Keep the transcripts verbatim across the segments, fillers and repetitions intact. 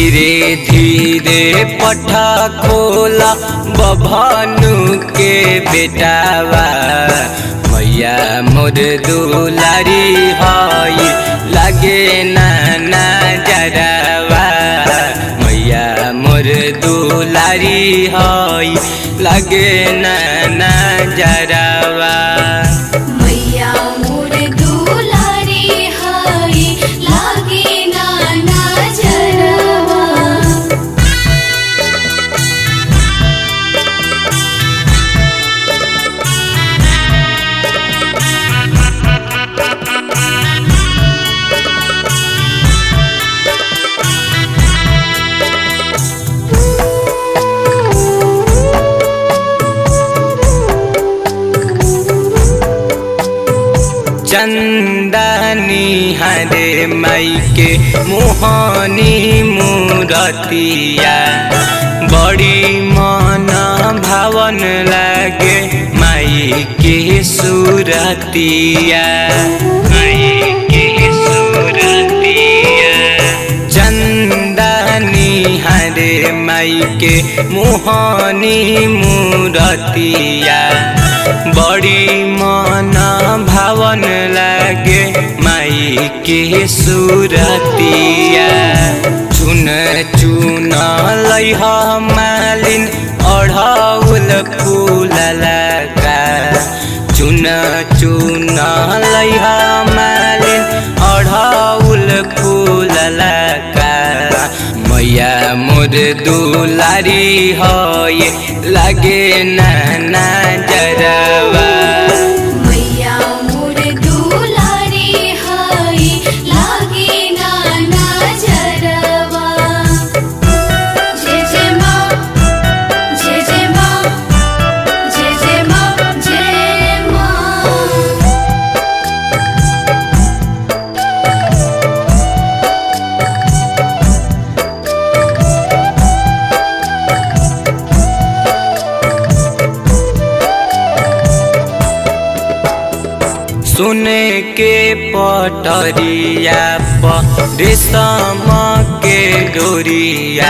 धीरे धीरे पठा खोला बभनु के बेटावा मैया मोर दुलारी हई लागे नाना जरावा मैया मोर दुलारी हई लागे नाना जरावा मैया मोर दुलारी हई लागे नाना जरावा। चंदनी हरे माई के मोहनी मूरतिया बड़ी मन भावन लागे माई के सूरतिया माई के सूरतिया। चंदनी हरे माई के मोहनी मूरतिया बड़ी मन भावन लागे माई के सूरतिया। चुन चुन लइह मालिन अढ़ौल फूल लगा चुन चुन लइह मालिन अढ़ौल फूल लगा मैया मोर दुलारी हई लागे नाना जरावा। मैया मोर दुलारी हई लागे नाना जरावा। जय जय माँ जय जय माँ जय जय माँ जय माँ। सुने के पटरिया प रेशम के डोरिया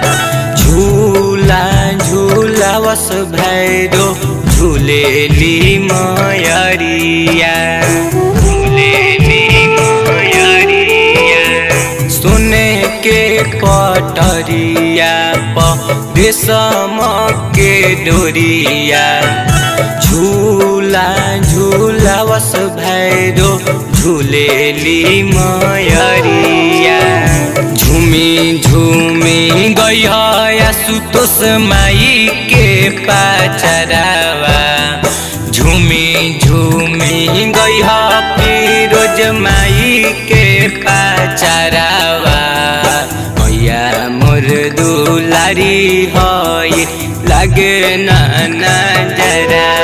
झूला झूला वस भैरो झूलेली मयरिया झूलेली मयरिया। सुने के पटरिया प रेशम के डोरिया झूला झूला वस भैरो झूलेली मयरिया। झूमी झूमी गया सुतोष माई के पाचरावा झूमी झूमी गया फिरोज माई के पाचरावा मैया मोर दुलारी हई लागे नाना जरावा।